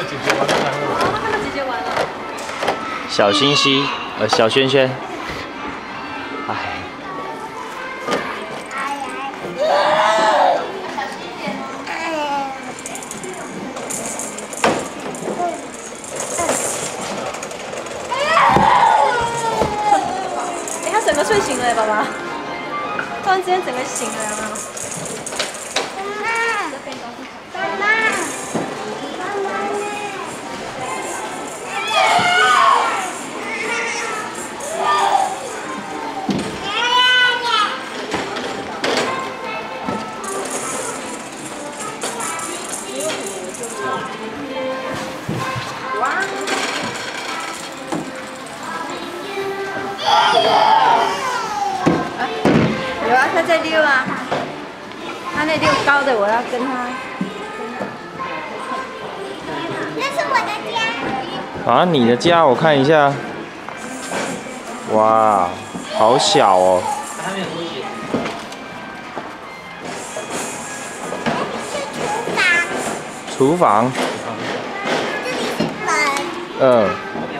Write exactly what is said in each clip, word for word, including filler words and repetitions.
姐姐玩才会玩。 他看到姐姐玩了。 小星星，呃，小轩轩，哎。 哎，他整个睡醒了，爸爸。突然之间整个醒了，有没有？妈妈，妈妈。 有啊，他在溜啊，他那溜高的，我要跟他。那是我的家。 啊，你的家我看一下。哇，好小哦。 还没有出血。 这是厨房。厨房。 这里是门。 嗯。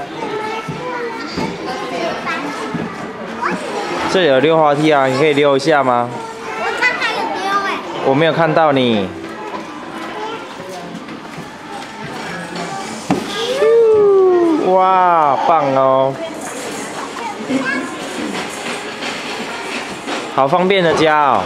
这里有溜滑梯啊，你可以溜一下吗？ 我刚才有溜哎。 我没有看到你。哇，棒哦！好方便的家哦。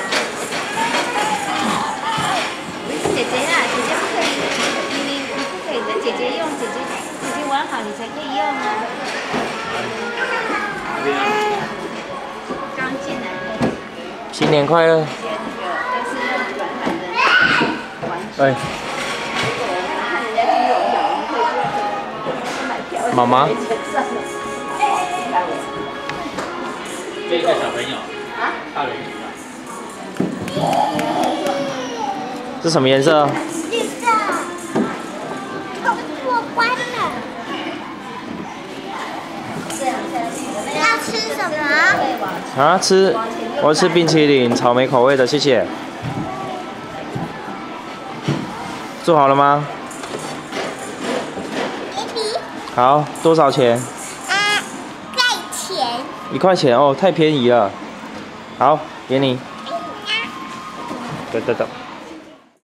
姐姐啊，姐姐不可以，你你你不可以的，姐姐用，姐姐姐姐玩好你才可以用啊。刚进来的。 新年快乐！哎。妈妈。 这个小朋友，啊，大人行了。 这什么颜色？ 绿色。都过关了。要吃什么？ 啊，吃，我要吃冰淇淋，草莓口味的，谢谢。做好了吗？好，多少钱？ 啊，块钱。 一块钱哦，太便宜了。好，给你。等等等。